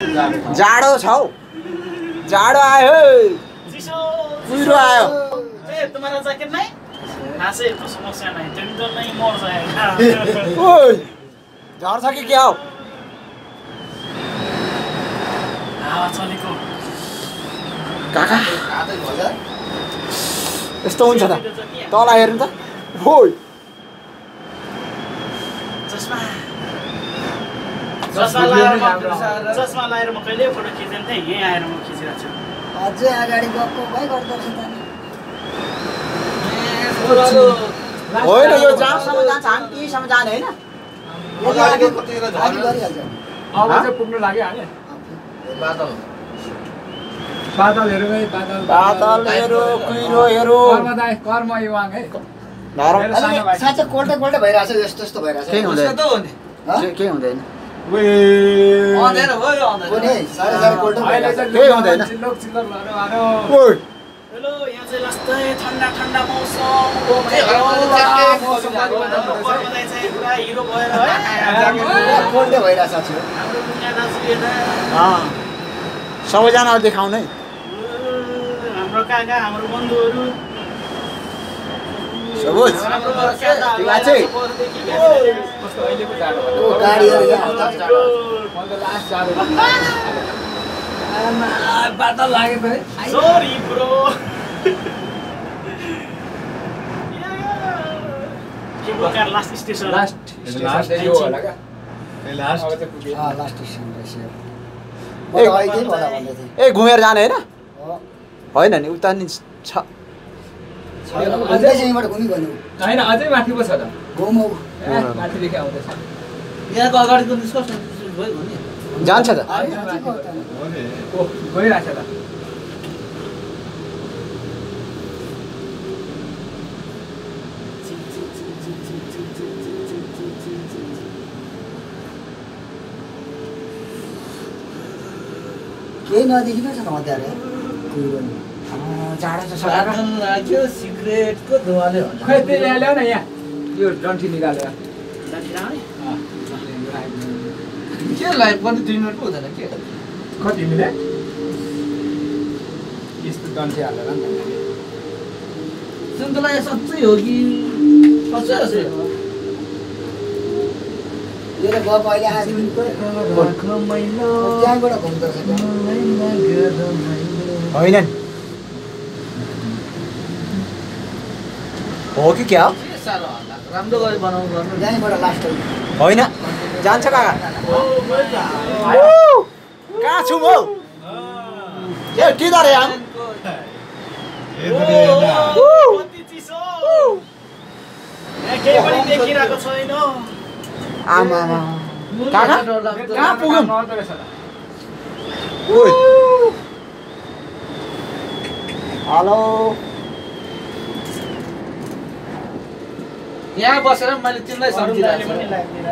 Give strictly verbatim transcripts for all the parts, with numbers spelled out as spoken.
जाडो छ हौ जाडो आयो चिसो कुहिरो आयो ए तुम्हारा ज्याकेट नहीं हासे तो समस्या नहीं तुम तो नहीं मर जाएगा ओइ झर्छ कि के हो हावा चलेको काका यस्तो हुन्छ त तल हेर्नु त ओइ चस्मा चस्मा लाएर चस्मा लाएर म कहिले फोटो खिच्दैन थिएँ यही आएर म खिचिरहेको छु अझै अगाडि गएको भइ गर्दो रहेछ त होइन यो जहाँसम्म जान्छ हामी त्यहीसम्म जाने होइन अब चाहिँ पुग्नु लाग्यो हामी बादल बादलहरू है बादल बादलहरू कुहिरोहरू कर्म दाइ कर्म युवाङ है साँच्चै कोल्टे कोल्टे भइरहेछ यस्तो यस्तो भइरहेछ केही हुँदैन केही हुँदैन कोनी साह्रै साह्रै कोल्टे भइरहेछ केही हुँदैन चिल्लोक चिल्लोक लड्यो आरो ओइ हेलो यहाँ चाहिँ लस्तै ठन्डा ठन्डा मौसम हिरो भएर है कोल्टे भइरहेछ छु हाम्रो दुनियाँ दाजुले सबैजना देखाउनु है हाम्रो काका हाम्रो बन्धुहरू सबोज कस्तो अहिलेको जाडो ओ गाडीहरु यहाँ मलाई लास्ट जाडो आमा बादल लाग्यो त सरी ब्रो के बोकार लास्ट स्टेसन लास्ट लास्ट यो होला क्या ए लास्ट अब चाहिँ पुगे अ लास्ट स्टेसन रहेछ म त अहिले होला भन्दै थिएँ ए घुमेर जाने होइन होइन नि उता नि छ अझै यहीँबाट घुमी गयो होइन अझै माथि पो छ त घुमौ माथिदेखि आउँदैछ यहाँको अगाडिको निस्कस भयो भने जान्छ त ओ गइरहेछ त केही नदेखिन छ त मध्यारे जाडो छ साधन लाग्यो सिगरेटको धुवाले हुन्छ खै त्यही यहाँ ल्याउ न यहाँ यो डन्ठी निकालेर के लाइभ पनि दुई मिनट पो हुँदैन के कति मिनट यस्तो डन्ठी हालेर नि सुन्तला साँच्चै हो कि साँच्चै हो यो त गएको अहिले आधी त्यहाँबाट घुम्दो रहेछ होइन नि हो कि क्या हो के साह्रो होला राम्रो गरी बनाउनु गर्नु यहीँबाट लास्ट होइन जान्छ काका कहाँ छु म ए किधर है हम कति चिसो केही पनि देखिरहेको छैन आमा आमा काका कहाँ पुग्यौँ नर्दो रहेछ त ओइ हेलो यहाँ बसेर मैले तिमीलाई सम्झिरहेको छु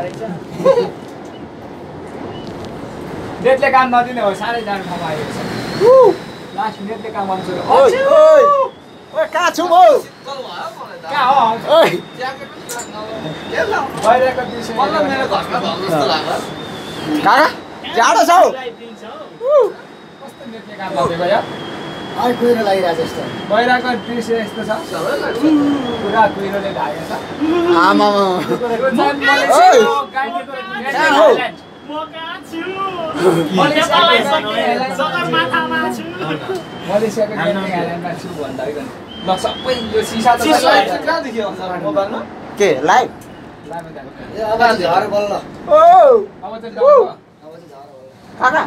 नेटले काम नदिने हो साह्रै जाडो ठाउँमा आएको छ लास्ट नेटले काम गर्नु छोड्यो ओइ ओइ ओइ कहाँ छु म शीतल भयो मलाई त कहाँ हो ओइ ज्याकेट पनि लाग्नु के लाउ बाहिरको विषय बल्ल मेरो घरमा भयो जस्तो लाग्यो काका जाडो छ हौ कस्तो नेटले काम नदिएको यार अहिले कुहिरो लागिरहेछ यस्तो बाहिरको दृश्य यस्तो छ पुरा कुहिरोले ढाकेको छ आमा ओइ कहाँ हो म कहाँ छु नेपाललाई सके सगरमाथामा छु मलेसियाको गेन्टिङ आइल्यान्डमा छु भन्दा होइन ल सबै यो सिसा त चिसो लाइभ चाहिँ कहाँ देखियो मोबाइलमा के लाइभ लामै जानु ए अब चाहिँ झर बल्ल ओ अब चाहिँ डर भयो। अब चाहिँ झर बल्ल काका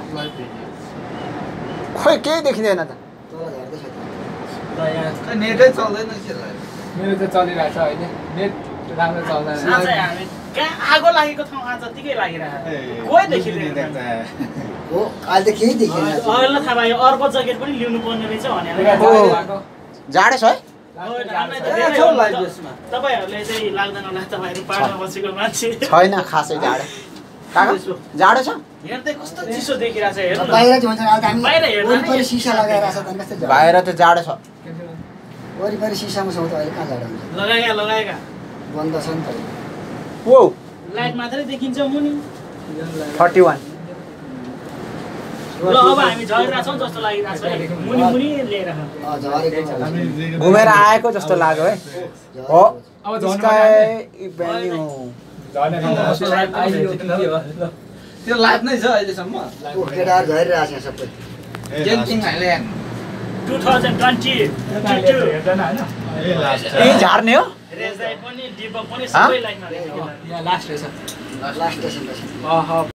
खोइ केही देखिँदैन त तल झर्दैछ ल यहाँ खै नेटै चल्दैन के लाइभ मेरो चाहिँ चलिरहेछ अहिले नेट राम्रो चल्दैन साँच्चै हामी कहाँ आगो लागेको ठाउँ आज जतिकै लागिरहेको कोही देखिँदैन हो अहिले त केही देखिएन अहिले थाहा भयो अर्को ज्याकेट पनि लिनु पर्ने रहेछ भनेर जाडो छ है तपाईँहरूले चाहिँ लाग्दैन होला तपाईँहरू पाहाडमा बसेको मान्छे छैन खासै जाडो काका जाडो छ हेर्दै कस्तो चिसो देखिरहेछ हेर्नु न। बाहिर चाहिँ हुन्छ अहिले त बाहिर हामी हेर्दा वरिपरि सिसा लगाइरहेछ त कस्तो झर बाहिर त जाडो छ वरिपरि सिसामा छौँ त अहिले कहाँ झर हुन्छ लगाएका लगाएका बन्द छ नि त वो लाइट मात्रै देखिन्छ मुनि थर्टी वान ल अब हामी झरिरहेको छौँ जस्तो लागिरहेको छ है मुनि मुनि लिएर अँ, झरेको छ। घुमेर आएको जस्तो लाग्यो है हो अब झर्नु स्काई भेन्यू झर्ने ठाउँ आइयो कि के हो ल त्यो लाइभ नै छ अहिलेसम्म ऊ केटाहरू झरिरहेको छ यहाँ सबै। Genting Highland two thousand twenty two हेर्दैन हैन यही झार्ने हो रेजाइ पनि डिबक पनि सबै लाइनमा रहेछ यहाँ लास्ट रहेछ लास्ट स्टेसन रहेछ। अह